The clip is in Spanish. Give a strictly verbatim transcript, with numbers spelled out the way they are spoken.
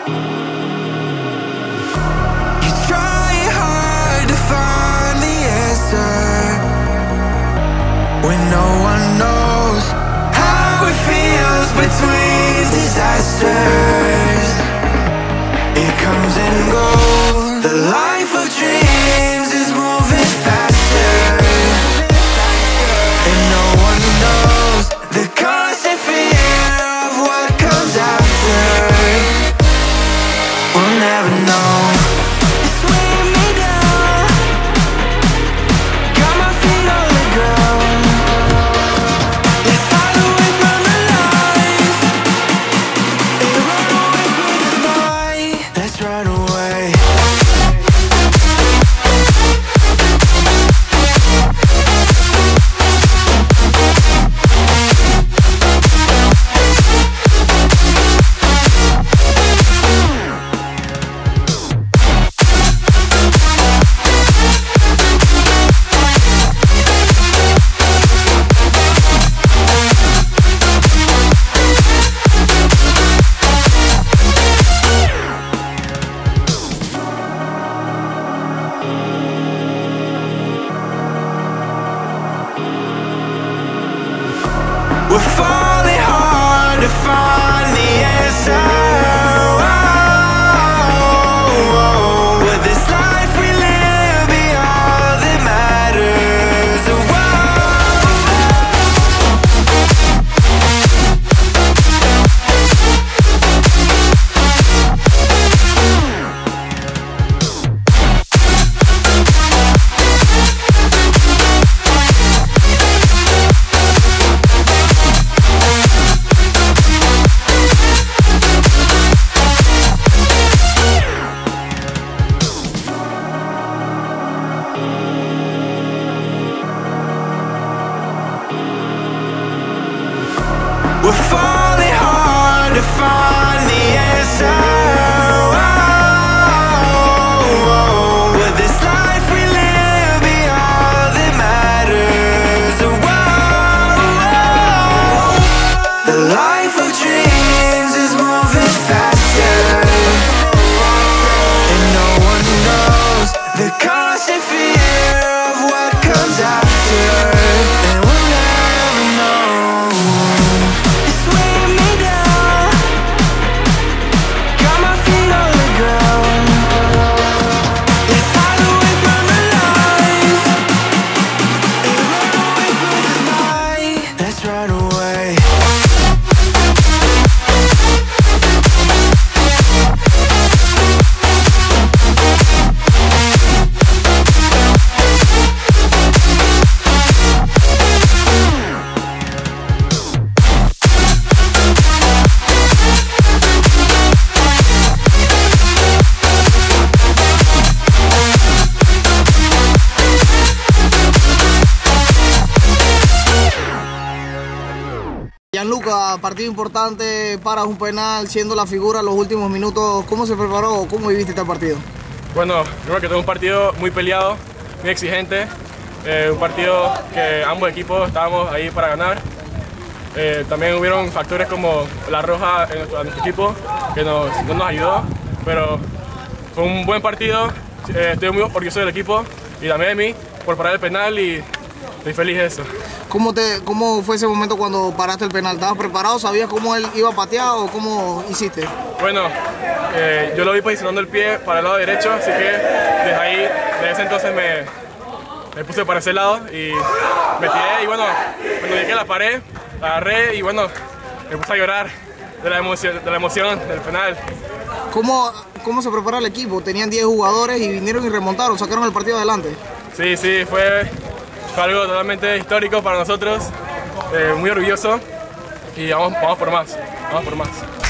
When no one knows how it feels between disasters, it comes and goes. The life of dreams is moving faster, and no one knows the constant fear of what comes after. We'll never know. We're falling hard to find the answer. Oh, oh, will this life we live be all that matters? Oh, we're falling hard to find the answer. Oh, oh, will this life we live be all that matters? Oh, oh, the life of dreams is moving faster, and no one knows the constant fear of what comes after. And we'll never know. Gianluca, partido importante, para un penal, siendo la figura en los últimos minutos. ¿Cómo se preparó? ¿Cómo viviste este partido? Bueno, creo que tuve un partido muy peleado, muy exigente, eh, un partido que ambos equipos estábamos ahí para ganar. Eh, también hubieron factores como la roja en nuestro, en nuestro equipo que nos, no nos ayudó, pero fue un buen partido. Eh, estoy muy orgulloso del equipo y también de mí por parar el penal y estoy feliz de eso. ¿Cómo, te, ¿Cómo fue ese momento cuando paraste el penal? ¿Estabas preparado? ¿Sabías cómo él iba a patear o cómo hiciste? Bueno, eh, yo lo vi posicionando el pie para el lado derecho, así que desde ahí, desde ese entonces me, me puse para ese lado y me tiré y bueno, cuando llegué a la pared, la agarré y bueno, me puse a llorar de la emoción, de la emoción del penal. ¿Cómo, ¿Cómo se prepara el equipo? Tenían diez jugadores y vinieron y remontaron, sacaron el partido adelante. Sí, sí, fue... Fue algo totalmente histórico para nosotros, eh, muy orgulloso y vamos, vamos por más, vamos por más.